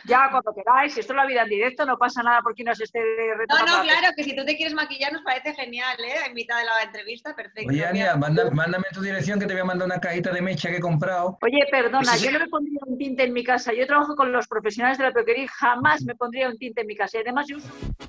Ya, cuando queráis, si esto es la vida en directo, no pasa nada porque no se esté retomando. No, claro, que si tú te quieres maquillar nos parece genial, ¿eh? En mitad de la entrevista, perfecto. Oye, Ania, mándame tu dirección que te voy a mandar una cajita de mecha que he comprado. Oye, perdona, yo no me pondría un tinte en mi casa. Yo trabajo con los profesionales de la peluquería y jamás me pondría un tinte en mi casa. Y además yo uso...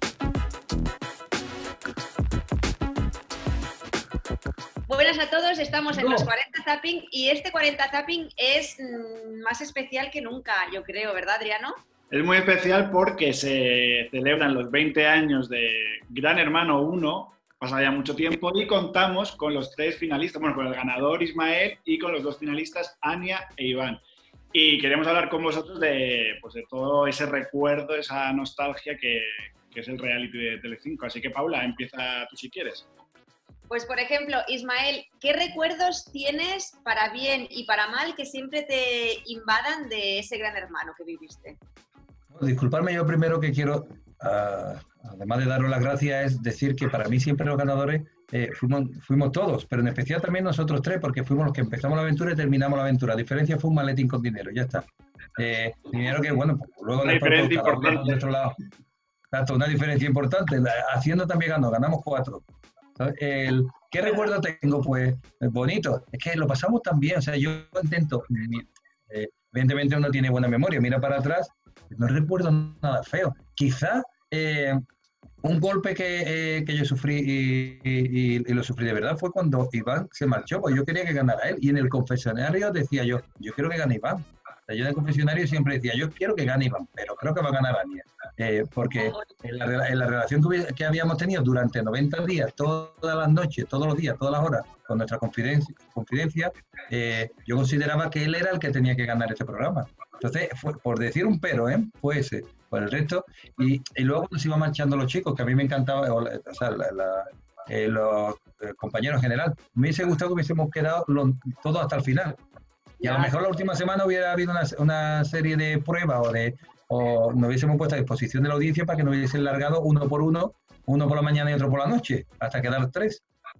Buenas a todos, estamos en los 40 Zapping y este 40 Zapping es más especial que nunca, yo creo, ¿verdad, Adriano? Es muy especial porque se celebran los 20 años de Gran Hermano 1, pasa ya mucho tiempo, y contamos con los 3 finalistas, bueno, con el ganador Ismael y con los 2 finalistas Ania e Iván. Y queremos hablar con vosotros de todo ese recuerdo, esa nostalgia que es el reality de Telecinco. Así que, Paula, empieza tú si quieres. Pues, por ejemplo, Ismael, ¿qué recuerdos tienes para bien y para mal que siempre te invadan de ese Gran Hermano que viviste? Disculpadme, yo primero que quiero, además de daros las gracias, es decir que para mí siempre los ganadores fuimos todos, pero en especial también nosotros 3, porque fuimos los que empezamos la aventura y terminamos la aventura. La diferencia fue un maletín con dinero, ya está. Dinero que, bueno, pues luego una después diferencia cada uno importante. de otro lado. Exacto, una diferencia importante. Haciendo también ganamos 4. ¿Qué recuerdo tengo? Pues bonito. Es que lo pasamos tan bien. O sea, yo intento, evidentemente uno tiene buena memoria, mira para atrás, no recuerdo nada feo. Quizá un golpe que yo sufrí y lo sufrí de verdad fue cuando Iván se marchó, pues yo quería que ganara él. Y en el confesionario decía yo quiero que gane Iván. O sea, yo en el confesionario siempre decía, yo quiero que gane Iván, pero creo que va a ganar Ania. Porque en la relación que habíamos tenido durante 90 días, todas las noches, todos los días, todas las horas, con nuestra confidencia, yo consideraba que él era el que tenía que ganar este programa. Entonces, por decir un pero, fue ese. Por el resto, y luego cuando se iban marchando los chicos, que a mí me encantaba, o sea, los compañeros en general, me hubiese gustado que hubiésemos quedado todos hasta el final. Y a lo mejor la última semana hubiera habido una serie de pruebas o nos hubiésemos puesto a disposición de la audiencia para que nos hubiesen largado uno por la mañana y otro por la noche, hasta quedar 3.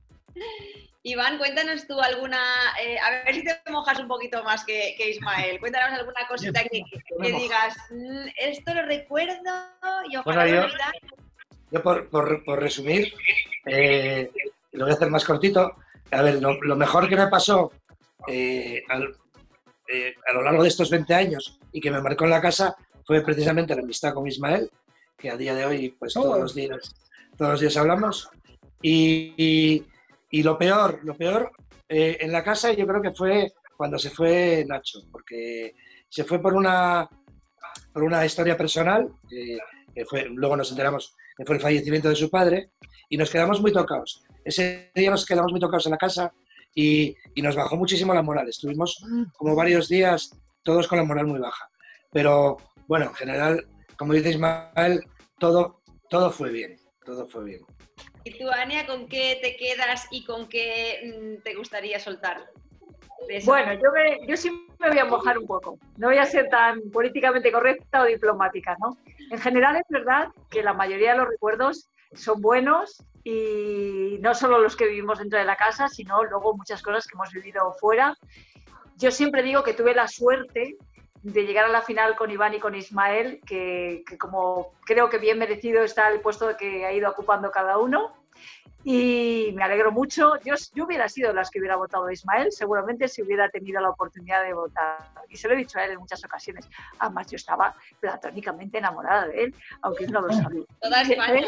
Iván, cuéntanos tú alguna, a ver si te mojas un poquito más que Ismael, cuéntanos alguna cosita que digas, esto lo recuerdo y ojalá yo por resumir, lo voy a hacer más cortito. A ver, lo mejor que me pasó a lo largo de estos 20 años y que me marcó en la casa fue precisamente la amistad con Ismael, que a día de hoy pues todos los días hablamos. Y lo peor en la casa yo creo que fue cuando se fue Nacho, porque se fue por una historia personal, luego nos enteramos que fue el fallecimiento de su padre, y nos quedamos muy tocados. Ese día nos quedamos muy tocados en la casa y nos bajó muchísimo la moral. Estuvimos como varios días todos con la moral muy baja. Pero bueno, en general, como dice Ismael, todo fue bien, todo fue bien. ¿Y tú, Ania, con qué te quedas y con qué te gustaría soltar? Bueno, yo sí me voy a mojar un poco. No voy a ser tan políticamente correcta o diplomática, ¿no? En general es verdad que la mayoría de los recuerdos son buenos y no solo los que vivimos dentro de la casa, sino luego muchas cosas que hemos vivido fuera. Yo siempre digo que tuve la suerte de llegar a la final con Iván y con Ismael, que como creo que bien merecido está el puesto que ha ido ocupando cada uno. Y me alegro mucho. Yo hubiera sido las que hubiera votado a Ismael, seguramente si hubiera tenido la oportunidad de votar. Y se lo he dicho a él en muchas ocasiones. Además, yo estaba platónicamente enamorada de él, aunque él no lo sabía. Toda España.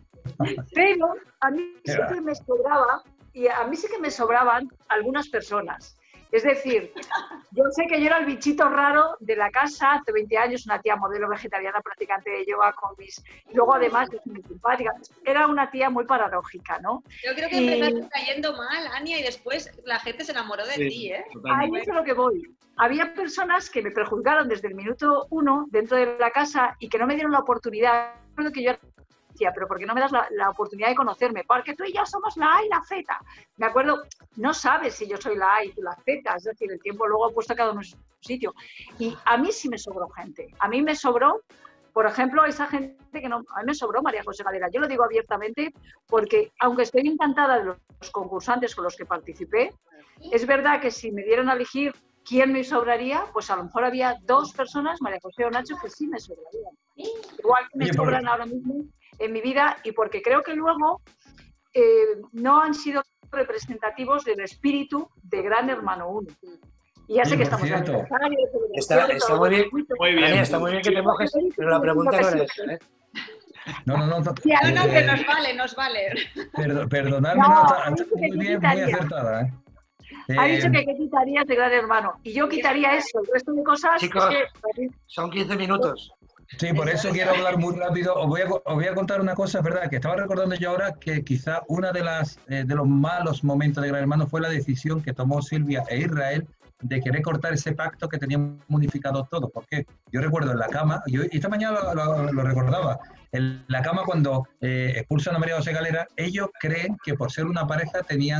Pero a mí sí que me sobraba, y a mí sí que me sobraban algunas personas. Es decir, yo sé que yo era el bichito raro de la casa hace 20 años, una tía modelo vegetariana practicante de yoga con mis... Luego, además, es muy simpática. Era una tía muy paradójica, ¿no? Yo creo que empezaste cayendo mal, Ania, y después la gente se enamoró de ti, ¿eh? Ahí es a lo que voy. Había personas que me prejuzgaron desde el minuto 1 dentro de la casa y que no me dieron la oportunidad. Recuerdo que yo decía, pero ¿por qué no me das la oportunidad de conocerme? Porque tú y yo somos la A y la Z. Me acuerdo, no sabes si yo soy la A y tú la Z, es decir, el tiempo luego ha puesto a cada uno en su sitio. Y a mí sí me sobró gente. A mí me sobró, por ejemplo, esa gente que no... A mí me sobró María José Galera. Yo lo digo abiertamente porque, aunque estoy encantada de los concursantes con los que participé, es verdad que si me dieran a elegir ¿quién me sobraría? Pues a lo mejor había 2 personas, María José o Nacho, que sí me sobrarían. Igual que me sobran ahora mismo en mi vida, y porque creo que luego no han sido representativos del espíritu de Gran Hermano 1. Y ya sé que estamos en aniversario. Está muy bien. Muy bien. Está muy bien que te mojes, pero la pregunta no era esa, ¿eh? No, que nos vale. Perdonadme, está muy bien, muy acertada, ¿eh? Ha dicho que qué quitarías de Gran Hermano. Y yo quitaría eso, el resto de cosas. Chicos, son 15 minutos. Sí, por eso quiero hablar muy rápido. Os voy a contar una cosa, es verdad, que estaba recordando yo ahora que quizá una de los malos momentos de Gran Hermano fue la decisión que tomó Silvia e Israel de querer cortar ese pacto que tenían modificado todo. ¿Por qué? Yo recuerdo en la cama, y esta mañana lo recordaba, en la cama cuando expulsan a María José Galera, ellos creen que por ser una pareja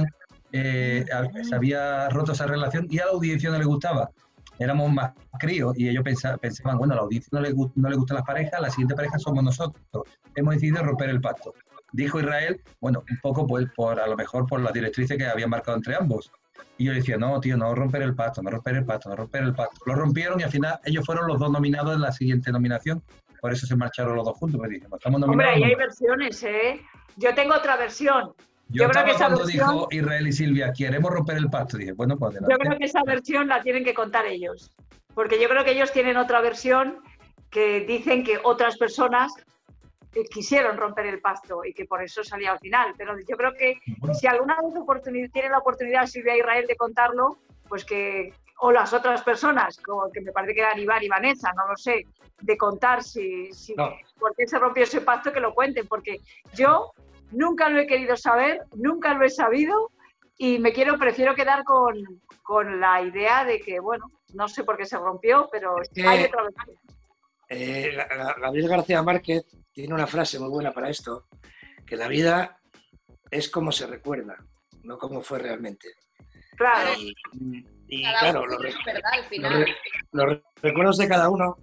se había roto esa relación y a la audiencia no le gustaba. Éramos más críos y ellos pensaban, bueno, a la audiencia no le gustan las parejas, la siguiente pareja somos nosotros. Hemos decidido romper el pacto. Dijo Israel, bueno, un poco pues, a lo mejor por las directrices que habían marcado entre ambos. Y yo decía, no, tío, no romper el pacto, no romper el pacto, no romper el pacto. Lo rompieron y al final ellos fueron los 2 nominados en la siguiente nominación. Por eso se marcharon los 2 juntos. Me dije, estamos nominados. Hombre, ahí hay versiones, ¿eh? Yo tengo otra versión. Yo creo que cuando dijo Israel y Silvia, queremos romper el pacto, dije, bueno, pues adelante. Yo creo que esa versión la tienen que contar ellos. Porque yo creo que ellos tienen otra versión que dicen que otras personas quisieron romper el pacto y que por eso salía al final. Pero yo creo que si alguna vez tiene la oportunidad Silvia e Israel de contarlo, pues que, o las otras personas, como que me parece que eran Iván y Vanessa, no lo sé, de contar por qué se rompió ese pacto, que lo cuenten, porque yo nunca lo he querido saber, nunca lo he sabido y prefiero quedar con la idea de que, bueno, no sé por qué se rompió, pero hay otra versión. Gabriel García Márquez tiene una frase muy buena para esto, que la vida es como se recuerda, no como fue realmente. Claro. Y claro, los recuerdos de cada uno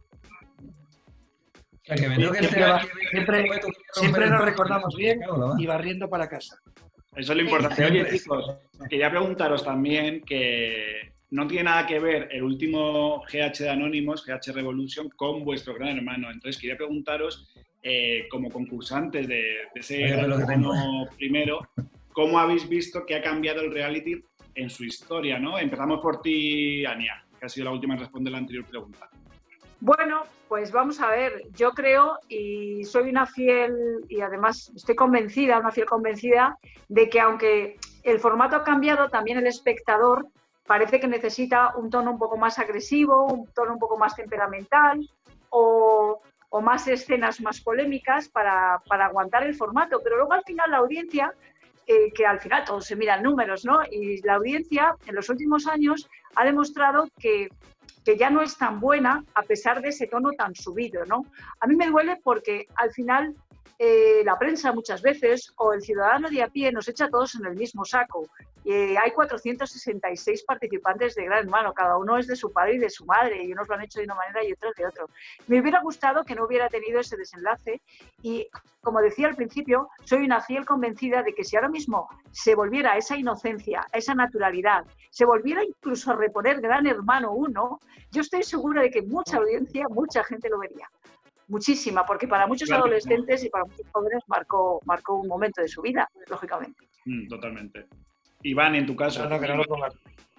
siempre nos recordamos bien y barriendo para casa. Eso es lo importante. Oye, chicos, quería preguntaros también que no tiene nada que ver el último GH de Anónimos, GH Revolution, con vuestro Gran Hermano. Entonces, quería preguntaros, como concursantes de ese Gran Hermano primero, ¿cómo habéis visto que ha cambiado el reality en su historia, ¿no? Empezamos por ti, Ania, que ha sido la última en responder la anterior pregunta. Bueno, pues vamos a ver, yo creo y soy una fiel, y además estoy convencida, una fiel convencida, de que aunque el formato ha cambiado, también el espectador parece que necesita un tono un poco más agresivo, un tono un poco más temperamental o más escenas más polémicas para aguantar el formato. Pero luego al final la audiencia, que al final todos se miran números, ¿no? Y la audiencia en los últimos años ha demostrado que ya no es tan buena a pesar de ese tono tan subido, ¿no? A mí me duele porque al final la prensa muchas veces o el ciudadano de a pie nos echa a todos en el mismo saco. Hay 466 participantes de Gran Hermano, cada uno es de su padre y de su madre, y unos lo han hecho de una manera y otros de otro. Me hubiera gustado que no hubiera tenido ese desenlace y, como decía al principio, soy una fiel convencida de que si ahora mismo se volviera a esa inocencia, a esa naturalidad, se volviera incluso a reponer Gran Hermano 1, yo estoy segura de que mucha audiencia, mucha gente lo vería. Muchísima, porque para muchos adolescentes y para muchos jóvenes marcó un momento de su vida, lógicamente. Totalmente. Iván, en tu caso. No, que no lo pongas.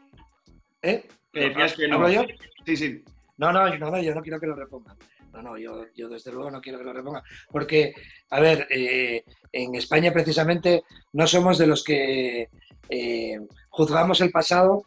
Decías que no. ¿Hablo yo? Sí. No, yo no quiero que lo repongan. No, yo desde luego no quiero que lo repongan. Porque, a ver, en España precisamente no somos de los que juzgamos el pasado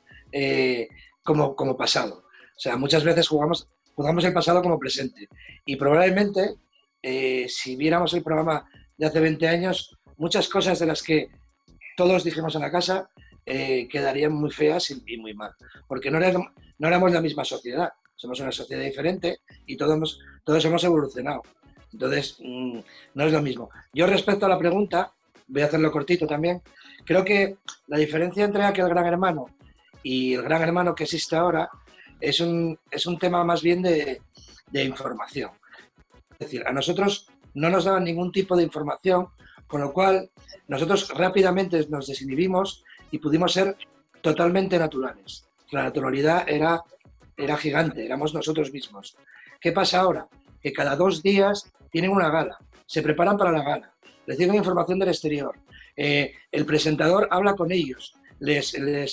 como pasado. O sea, muchas veces juzgamos el pasado como presente. Y probablemente, si viéramos el programa de hace 20 años, muchas cosas de las que todos dijimos en la casa quedarían muy feas y muy mal. Porque no éramos la misma sociedad. Somos una sociedad diferente y todos hemos evolucionado. Entonces, no es lo mismo. Yo, respecto a la pregunta, voy a hacerlo cortito también, creo que la diferencia entre aquel Gran Hermano y el Gran Hermano que existe ahora es un tema más bien de información. Es decir, a nosotros no nos daban ningún tipo de información, con lo cual nosotros rápidamente nos desinhibimos y pudimos ser totalmente naturales. la naturalidad era gigante, éramos nosotros mismos. ¿Qué pasa ahora? Que cada 2 días tienen una gala, se preparan para la gala, reciben información del exterior, el presentador habla con ellos, les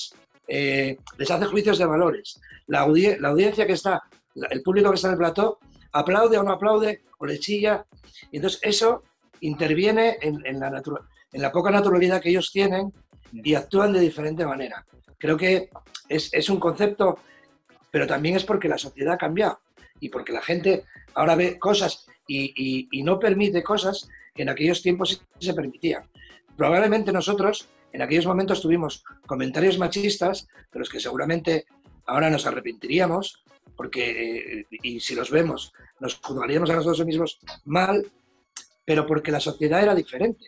hace juicios de valores, la audiencia que está, el público que está en el plató, aplaude o no aplaude, o le chilla, y entonces eso interviene en la poca naturalidad que ellos tienen y actúan de diferente manera. Creo que es un concepto, pero también es porque la sociedad ha cambiado y porque la gente ahora ve cosas y no permite cosas que en aquellos tiempos sí se permitían. Probablemente nosotros en aquellos momentos tuvimos comentarios machistas de los que seguramente ahora nos arrepentiríamos, porque, y si los vemos, nos juzgaríamos a nosotros mismos mal, pero porque la sociedad era diferente.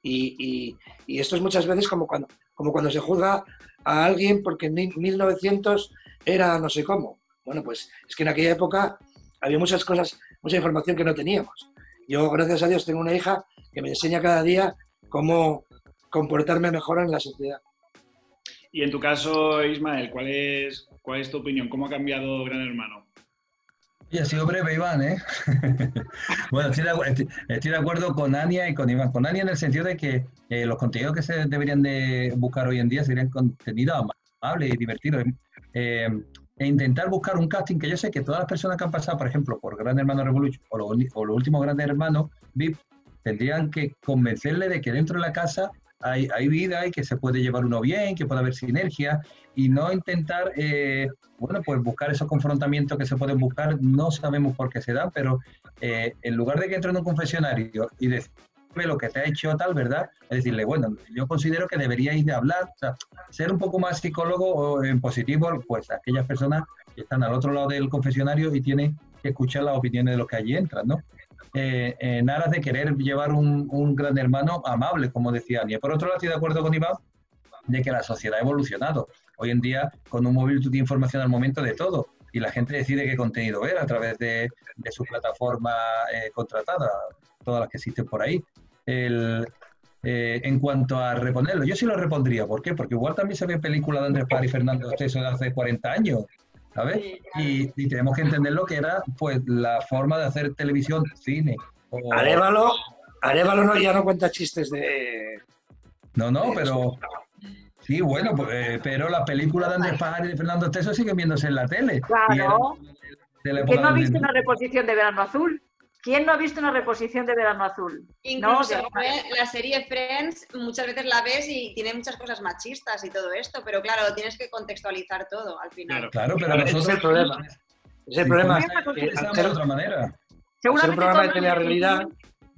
Y esto es muchas veces como cuando se juzga a alguien porque en 1900 era no sé cómo. Bueno, pues es que en aquella época había muchas cosas, mucha información que no teníamos. Yo, gracias a Dios, tengo una hija que me enseña cada día cómo comportarme mejor en la sociedad. Y en tu caso, Ismael, ¿cuál es tu opinión? ¿Cómo ha cambiado Gran Hermano? Y ha sido breve, Iván, ¿eh? Bueno, estoy de acuerdo con Ania y con Iván. Con Ania en el sentido de que los contenidos que se deberían de buscar hoy en día serían contenidos amables y divertidos. E intentar buscar un casting que yo sé que todas las personas que han pasado, por ejemplo, por Gran Hermano Revolution o los últimos Grandes Hermanos VIP, tendrían que convencerle de que dentro de la casa hay vida y que se puede llevar uno bien, que puede haber sinergia y no intentar, bueno, pues buscar esos confrontamientos que se pueden buscar, no sabemos por qué se dan, pero en lugar de que entre en un confesionario y decirle lo que te ha hecho tal, ¿verdad? Es decirle, bueno, yo considero que deberíais de hablar, o sea, ser un poco más psicólogo o en positivo, pues aquellas personas que están al otro lado del confesionario y tienen que escuchar las opiniones de los que allí entran, ¿no? En aras de querer llevar un Gran Hermano amable, como decía Ania. Por otro lado, estoy de acuerdo con Iván de que la sociedad ha evolucionado. Hoy en día, con un móvil tú tienes información al momento de todo y la gente decide qué contenido ver a través de su plataforma contratada, todas las que existen por ahí. En cuanto a reponerlo, yo sí lo repondría. ¿Por qué? Porque igual también se ve películas de Andrés Parra y Fernando Esteso de hace 40 años. ¿Sabes? Sí, claro. Y tenemos que entender lo que era pues la forma de hacer televisión, cine. Arévalo ya no cuenta chistes de... No, pero... Sí, bueno, pero las películas de Andrés Parra y de Fernando Esteso siguen viéndose en la tele. Claro. ¿Quién no ha visto una reposición de Verano Azul? ¿Quién no ha visto una reposición de Verano Azul? Incluso la serie Friends muchas veces la ves y tiene muchas cosas machistas y todo esto, pero claro, tienes que contextualizar todo al final. Claro, pero nosotros... Ese es el problema. Es el problema que de otra manera. Seguramente un programa de telerrealidad...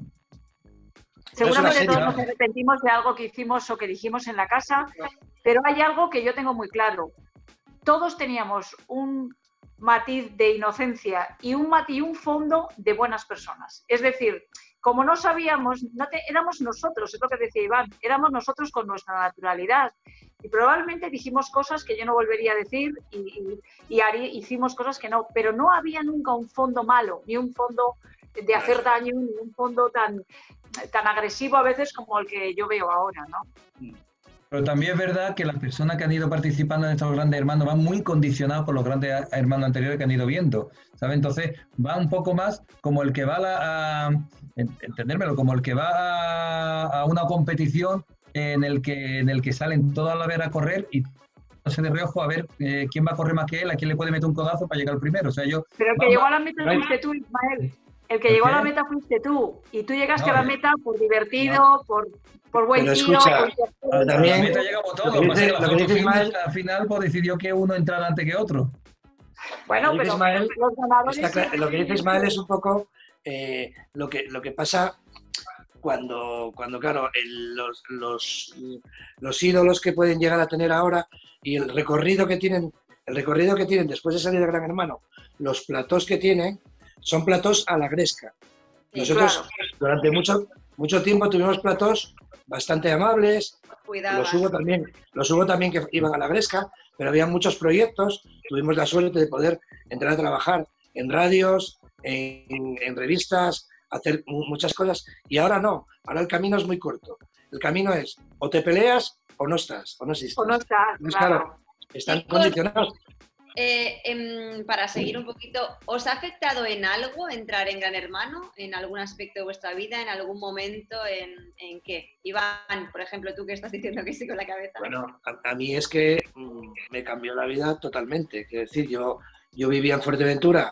Seguramente todos nos arrepentimos de algo que hicimos o que dijimos en la casa, pero hay algo que yo tengo muy claro. Todos teníamos un matiz de inocencia y un fondo de buenas personas. Es decir, como no sabíamos, éramos nosotros, es lo que decía Iván, éramos nosotros con nuestra naturalidad. Y probablemente dijimos cosas que yo no volvería a decir y hicimos cosas que no, pero no había nunca un fondo malo, ni un fondo de hacer daño, ni un fondo tan agresivo a veces como el que yo veo ahora, ¿no? Pero también es verdad que las personas que han ido participando en estos Grandes Hermanos van muy condicionados por los Grandes Hermanos anteriores que han ido viendo, ¿sabes? Entonces va un poco más como el que va entendérmelo, como el que va a una competición en el que salen todos a la vez a correr y se de reojo a ver quién va a correr más que él, a quién le puede meter un codazo para llegar primero. O sea, Pero el que llegó a la meta fuiste tú, Ismael. El que llegó a la meta fuiste tú. Y tú llegaste a la meta por divertido, por buen pero tiro. Escucha, también la meta llegamos todos. Al final pues, decidió que uno entrara antes que otro. Bueno, pero Ismael, los ganadores... lo que dice Ismael es un poco lo que pasa cuando claro, los ídolos que pueden llegar a tener ahora y el recorrido que tienen después de salir de Gran Hermano, los platós que tienen, son platós a la gresca. Nosotros durante mucho tiempo tuvimos platós bastante amables, los hubo también que iban a la gresca, pero había muchos proyectos, tuvimos la suerte de poder entrar a trabajar en radios, en revistas, hacer muchas cosas, y ahora no, ahora el camino es muy corto. El camino es o te peleas o no estás, o no existes. O no estás, entonces, claro. están condicionados. Para seguir un poquito, ¿os ha afectado en algo entrar en Gran Hermano? ¿En algún aspecto de vuestra vida? ¿En algún momento? ¿En qué? Iván, por ejemplo, tú que estás diciendo que sí con la cabeza. Bueno, a mí es que me cambió la vida totalmente. Quiero decir, yo vivía en Fuerteventura,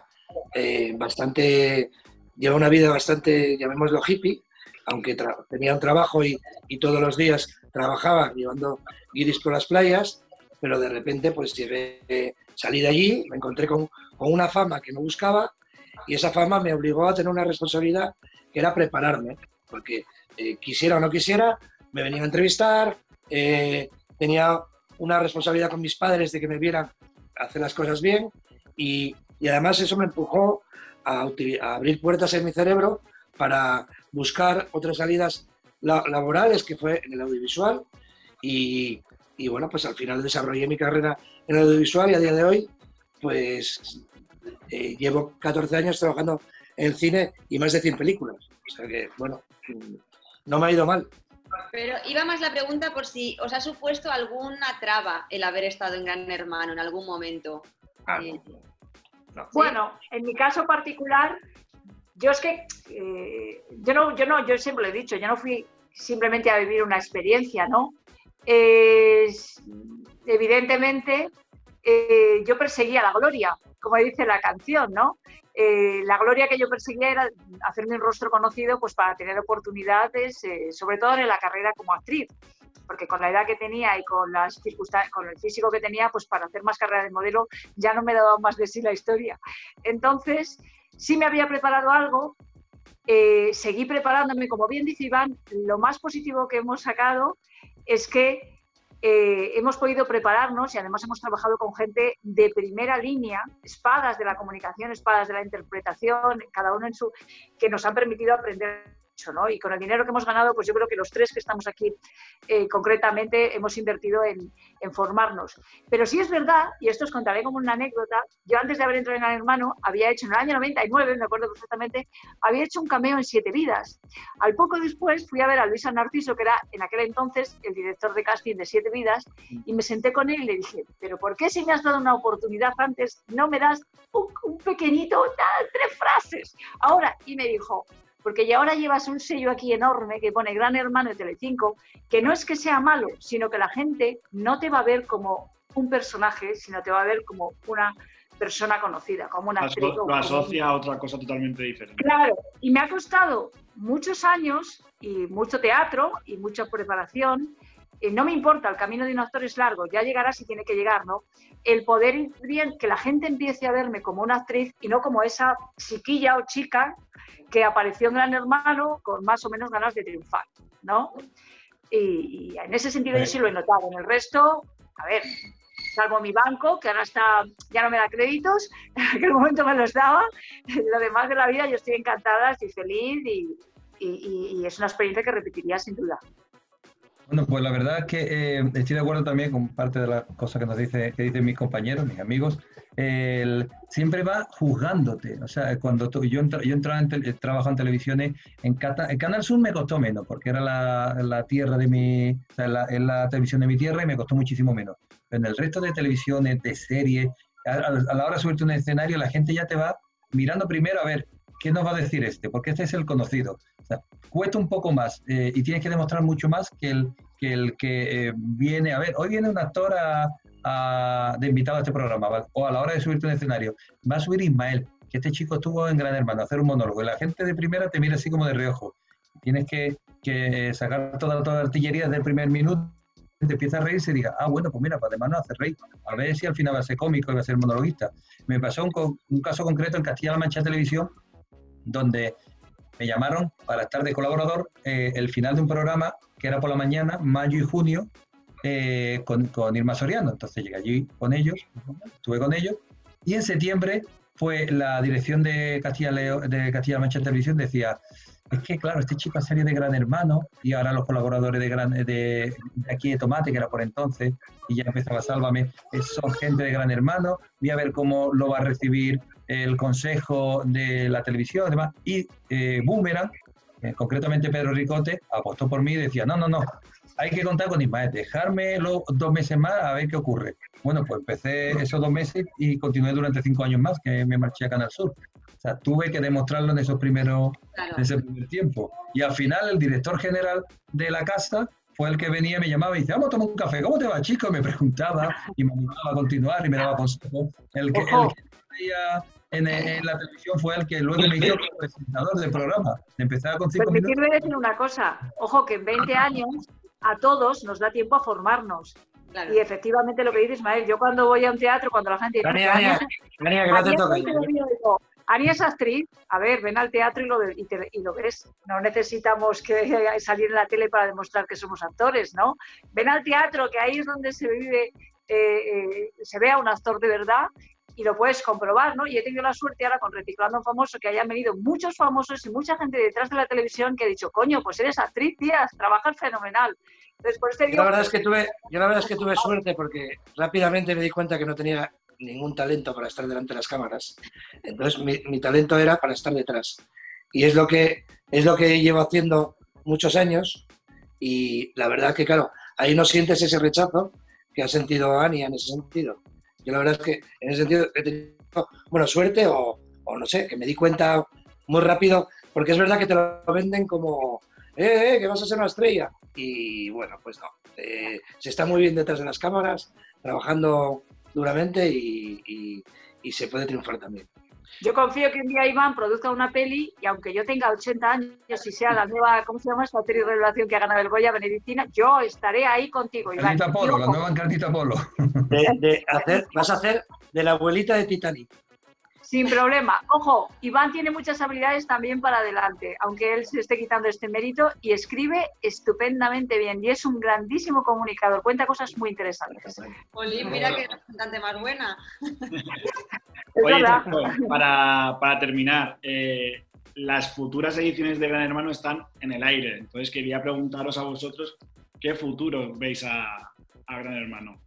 llevaba una vida bastante, llamémoslo hippie, aunque tenía un trabajo y todos los días trabajaba llevando guiris por las playas, pero de repente pues salí de allí, me encontré con una fama que no buscaba y esa fama me obligó a tener una responsabilidad que era prepararme, porque quisiera o no quisiera, me venían a entrevistar, tenía una responsabilidad con mis padres de que me vieran hacer las cosas bien y además eso me empujó a abrir puertas en mi cerebro para buscar otras salidas laborales, que fue en el audiovisual y bueno, pues al final desarrollé mi carrera en el audiovisual y a día de hoy pues llevo 14 años trabajando en cine y más de 100 películas. O sea que, bueno, no me ha ido mal. Pero iba más la pregunta por si os ha supuesto alguna traba el haber estado en Gran Hermano en algún momento. No. Bueno, en mi caso particular, yo es que, yo siempre lo he dicho, yo no fui simplemente a vivir una experiencia, ¿no? Evidentemente, yo perseguía la gloria, como dice la canción, ¿no? La gloria que yo perseguía era hacerme un rostro conocido pues para tener oportunidades, sobre todo en la carrera como actriz, porque con la edad que tenía y con las circunstancias, con el físico que tenía, pues para hacer más carrera de modelo ya no me daba más de sí la historia. Entonces, sí me había preparado algo, seguí preparándome, como bien dice Iván, lo más positivo que hemos sacado es que hemos podido prepararnos y además hemos trabajado con gente de primera línea, espadas de la comunicación, espadas de la interpretación, cada uno en su, que nos han permitido aprender mucho, ¿no? Y con el dinero que hemos ganado, pues yo creo que los tres que estamos aquí concretamente hemos invertido en formarnos. Pero sí es verdad, y esto os contaré como una anécdota, yo antes de haber entrado en Gran Hermano, había hecho en el año 99, me acuerdo perfectamente, había hecho un cameo en 7 vidas. Al poco después fui a ver a Luis San Narciso, que era en aquel entonces el director de casting de 7 vidas, y me senté con él y le dije, ¿pero por qué si me has dado una oportunidad antes no me das un pequeñito, 3 frases? Ahora, y me dijo, porque ya ahora llevas un sello aquí enorme que pone Gran Hermano de Telecinco, que no es que sea malo, sino que la gente no te va a ver como un personaje, sino te va a ver como una persona conocida, como una actriz. Lo asocia a otra cosa totalmente diferente. Claro, y me ha costado muchos años y mucho teatro y mucha preparación. No me importa, el camino de un actor es largo, ya llegará si tiene que llegar, ¿no? El poder bien que la gente empiece a verme como una actriz y no como esa chiquilla o chica que apareció en Gran Hermano con más o menos ganas de triunfar, ¿no? Y en ese sentido yo sí lo he notado. En el resto, a ver, salvo mi banco, que ahora ya no me da créditos, en aquel momento me los daba, lo demás de la vida yo estoy encantada, estoy feliz y es una experiencia que repetiría sin duda. Bueno, pues la verdad es que estoy de acuerdo también con parte de las cosas que dicen mis compañeros, mis amigos. Siempre va juzgándote. O sea, cuando yo entraba trabajaba en televisiones, en Canal Sur me costó menos, porque era la tierra de o sea, es la televisión de mi tierra y me costó muchísimo menos. Pero en el resto de televisiones, de series, a la hora de subirte a un escenario, la gente ya te va mirando primero a ver qué nos va a decir porque este es el conocido. O sea, cuesta un poco más y tienes que demostrar mucho más que el que viene a ver. Hoy viene un actor de invitado a este programa, ¿vale? O a la hora de subirte a un escenario, va a subir Ismael, que este chico estuvo en Gran Hermano a hacer un monólogo y la gente de primera te mira así como de reojo. Tienes que sacar toda la artillería desde el primer minuto, te empieza a reír y se diga, bueno, pues mira, pues además no hace reír, a ver si al final va a ser cómico y va a ser monologuista. Me pasó un caso concreto en Castilla-La Mancha Televisión, donde me llamaron para estar de colaborador el final de un programa que era por la mañana, mayo y junio, con Irma Soriano. Entonces llegué allí con ellos, estuve con ellos, y en septiembre pues la dirección de Castilla-La Mancha Televisión decía, es que claro, este chico hace serie de Gran Hermano, y ahora los colaboradores de aquí de Tomate, que era por entonces, y ya empezaba Sálvame, son gente de Gran Hermano, voy a ver cómo lo va a recibir el consejo de la televisión y demás, y Boomerang concretamente Pedro Ricote, apostó por mí y decía, no, hay que contar con Ismael, dejarme los 2 meses más a ver qué ocurre. Bueno, pues empecé esos 2 meses y continué durante 5 años más, que me marché a Canal Sur. O sea, tuve que demostrarlo en ese primer tiempo. Y al final el director general de la casa fue el que venía, me llamaba y decía, vamos a tomar un café, ¿cómo te va, chico? Y me preguntaba y me animaba a continuar y me daba consejos. El que veía en la televisión fue el que luego me hizo presentador del programa. Empezaba con 5 minutos. Permitidme decir una cosa, ojo que en 20 años a todos nos da tiempo a formarnos. Claro. Y efectivamente lo que dice Ismael, yo cuando voy a un teatro, cuando la gente dice... Ania es actriz, a ver, ven al teatro y lo ves. No necesitamos que salir en la tele para demostrar que somos actores, ¿no? Ven al teatro, que ahí es donde se vive, se ve a un actor de verdad y lo puedes comprobar, ¿no? Y he tenido la suerte ahora con Reciclando a un Famoso que hayan venido muchos famosos y mucha gente detrás de la televisión que ha dicho, coño, pues eres actriz, tías, trabajas fenomenal. Entonces, por este yo la verdad es que tuve suerte porque rápidamente me di cuenta que no tenía ningún talento para estar delante de las cámaras. Entonces mi talento era para estar detrás. Y es lo que llevo haciendo muchos años y la verdad que, claro, ahí no sientes ese rechazo que ha sentido Ania en ese sentido. Yo la verdad es que en ese sentido he tenido, bueno, suerte o no sé, que me di cuenta muy rápido, porque es verdad que te lo venden como que vas a ser una estrella. Y bueno, pues no. Se está muy bien detrás de las cámaras, trabajando duramente y se puede triunfar también. Yo confío que un día Iván produzca una peli y aunque yo tenga 80 años y sea la nueva, ¿cómo se llama esta serie de revelación que ha ganado el Goya, Benedictina? Yo estaré ahí contigo, Iván. Carlita Polo, la nueva Carlita Polo. Vas a hacer de la abuelita de Titanic. Sin problema. Ojo, Iván tiene muchas habilidades también para adelante, aunque él se esté quitando este mérito y escribe estupendamente bien y es un grandísimo comunicador, cuenta cosas muy interesantes. Oli, mira que representante más buena. Oye, para terminar, las futuras ediciones de Gran Hermano están en el aire, entonces quería preguntaros a vosotros qué futuro veis a Gran Hermano.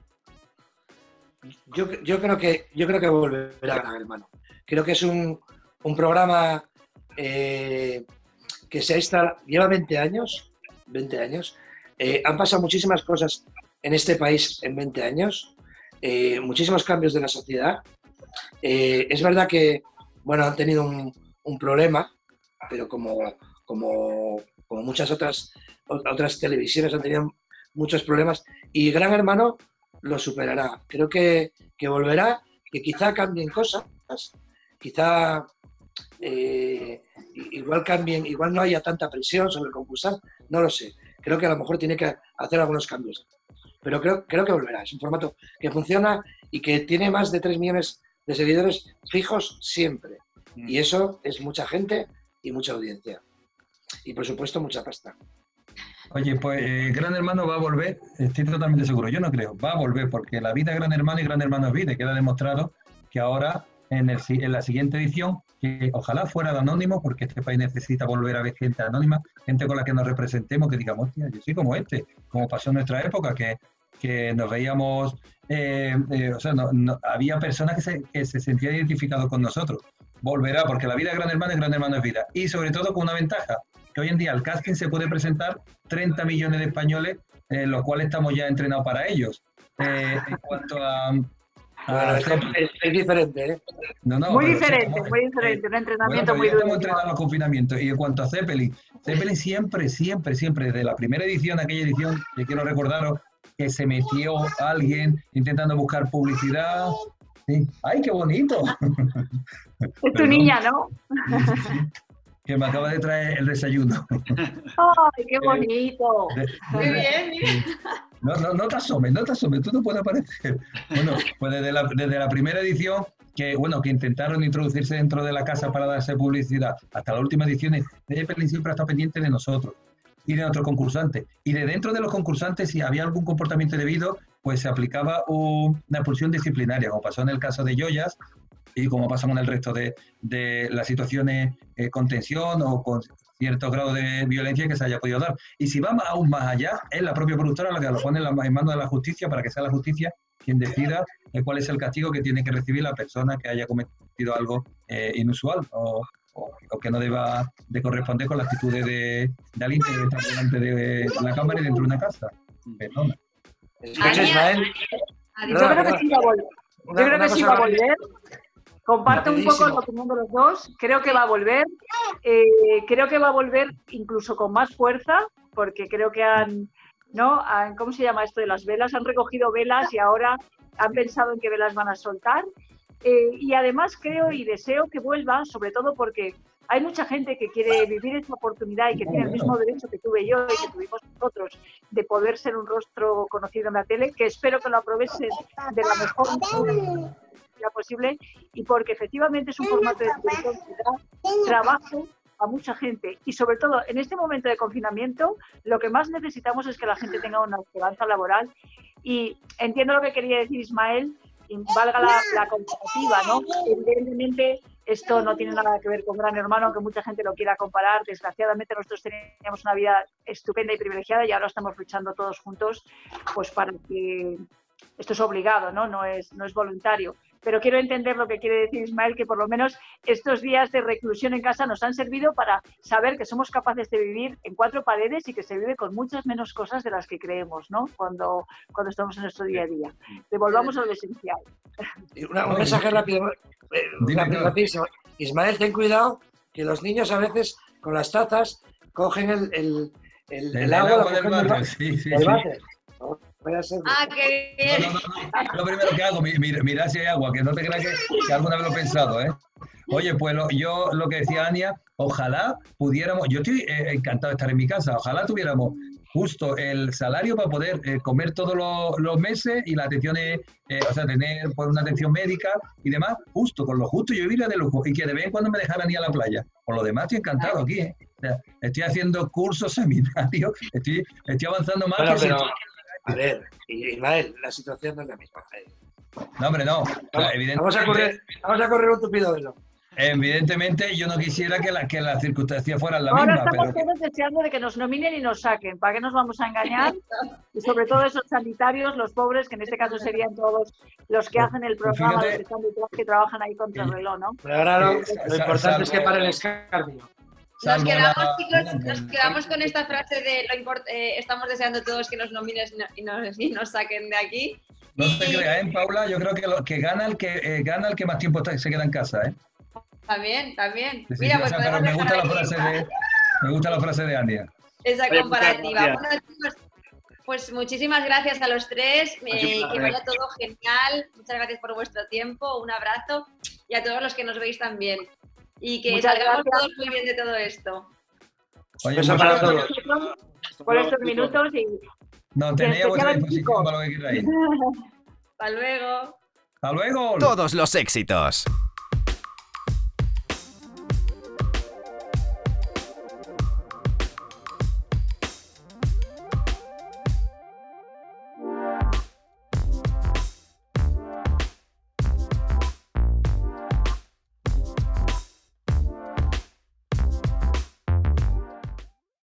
Yo creo que volverá a Gran Hermano. Creo que es un programa que se ha instalado, lleva 20 años. Han pasado muchísimas cosas en este país en 20 años, muchísimos cambios de la sociedad. Es verdad que, bueno, han tenido un problema, pero como muchas otras televisiones han tenido muchos problemas y Gran Hermano lo superará. Creo que volverá, que quizá cambien cosas, quizá igual cambien, igual no haya tanta presión sobre el concursante, no lo sé. Creo que a lo mejor tiene que hacer algunos cambios. Pero creo que volverá. Es un formato que funciona y que tiene más de 3 millones de seguidores fijos siempre. Y eso es mucha gente y mucha audiencia. Y por supuesto mucha pasta. Oye, pues Gran Hermano va a volver, estoy totalmente seguro, yo no creo, va a volver porque la vida es Gran Hermano y Gran Hermano es vida, queda demostrado que ahora en la siguiente edición, que ojalá fuera de anónimo, porque este país necesita volver a ver gente anónima, gente con la que nos representemos, que digamos, hostia, yo soy como como pasó en nuestra época, que nos veíamos, o sea, había personas que se sentían identificados con nosotros. Volverá, porque la vida es Gran Hermano es vida. Y sobre todo con una ventaja, que hoy en día al casting se puede presentar 30 millones de españoles, los cuales estamos ya entrenados para ellos. En cuanto a es diferente, ¿eh? No, muy diferente, un entrenamiento muy duro. Estamos entrenados en los confinamientos. Y en cuanto a Zeppelin siempre, desde la primera edición, aquella edición, que quiero recordaros, que se metió alguien intentando buscar publicidad. Sí. ¡Ay, qué bonito! Es tu niña, ¿no? Sí. Que me acaba de traer el desayuno. ¡Ay, qué bonito! ¡Qué bien! No te asomes, tú no puedes aparecer. Bueno, pues desde la primera edición, que intentaron introducirse dentro de la casa para darse publicidad, hasta las últimas ediciones, Zeppelin siempre ha estado pendiente de nosotros y de nuestros concursantes. Y de dentro de los concursantes, si había algún comportamiento indebido, pues se aplicaba una expulsión disciplinaria, como pasó en el caso de Joyas, y como pasa con el resto de las situaciones con tensión o con cierto grado de violencia que se haya podido dar. Y si vamos aún más allá, es la propia productora la que lo pone en manos de la justicia para que sea la justicia quien decida cuál es el castigo que tiene que recibir la persona que haya cometido algo inusual o que no deba de corresponder con las actitudes de alguien que debe estar delante de la cámara y dentro de una casa. Perdona. Escucha, Ismael. Yo creo que sí va a volver. Yo creo que sí va a volver. Comparto un poco la opinión de los dos. Creo que va a volver. Creo que va a volver incluso con más fuerza, porque creo que ¿cómo se llama esto de las velas? Han recogido velas y ahora han pensado en qué velas van a soltar. Y además creo y deseo que vuelva, sobre todo porque hay mucha gente que quiere vivir esta oportunidad y que tiene el mismo derecho que tuve yo y que tuvimos nosotros de poder ser un rostro conocido en la tele, que espero que lo aprovechen de la mejor manera posible, y porque efectivamente es un formato de televisión que da trabajo a mucha gente, y sobre todo en este momento de confinamiento lo que más necesitamos es que la gente tenga una esperanza laboral. Y entiendo lo que quería decir Ismael, y valga la comparativa, ¿no? Evidentemente esto no tiene nada que ver con Gran Hermano, aunque mucha gente lo quiera comparar. Desgraciadamente nosotros teníamos una vida estupenda y privilegiada y ahora estamos luchando todos juntos pues para que esto es obligado, ¿no? No es voluntario. Pero quiero entender lo que quiere decir Ismael, que por lo menos estos días de reclusión en casa nos han servido para saber que somos capaces de vivir en 4 paredes y que se vive con muchas menos cosas de las que creemos, ¿no? Cuando estamos en nuestro día a día. Devolvamos a lo esencial. Un mensaje rápido. Rapidísimo. Ismael, ten cuidado que los niños a veces con las tazas cogen el agua del váter. Sí. Váter. Qué bien. No. Lo primero que hago, mirar si hay agua, que no te creas que alguna vez lo he pensado, ¿eh? Oye, pues yo lo que decía Ania, ojalá pudiéramos, yo estoy encantado de estar en mi casa, ojalá tuviéramos justo el salario para poder comer todos los meses y la atención, o sea, tener pues, una atención médica y demás, justo, con lo justo yo viviría de lujo y que de vez en cuando me dejaran ir a la playa. Por lo demás estoy encantado aquí, ¿eh? O sea, estoy haciendo cursos, seminarios, estoy avanzando más. Pero, a ver, Ismael, la situación no es la misma. No, hombre, no. Vamos a correr un tupido velo. Evidentemente, yo no quisiera que las circunstancias fueran la misma. Ahora estamos todos deseando de que nos nominen y nos saquen. ¿Para qué nos vamos a engañar? Y sobre todo esos sanitarios, los pobres, que en este caso serían todos los que hacen el programa, los que trabajan ahí contra el reloj, ¿no? Pero ahora lo importante es que pare el escarnio. Nos quedamos, chicos, nos quedamos con esta frase de estamos deseando todos que nos nomines y nos saquen de aquí. No te creas, Paula, yo creo que gana el que más tiempo se queda en casa, ¿eh? También. Sí, mira, pues pero me gusta la frase de Ania. Esa comparativa. Bueno, chicos, pues muchísimas gracias a los tres, que vaya todo genial. Muchas gracias por vuestro tiempo, un abrazo y a todos los que nos veis también. Y que salgamos todos muy bien de todo esto. Oye, para todos. Por estos minutos y... No, tenéis vuestra disposición para lo que queráis. Hasta luego. Hasta luego. Todos los éxitos.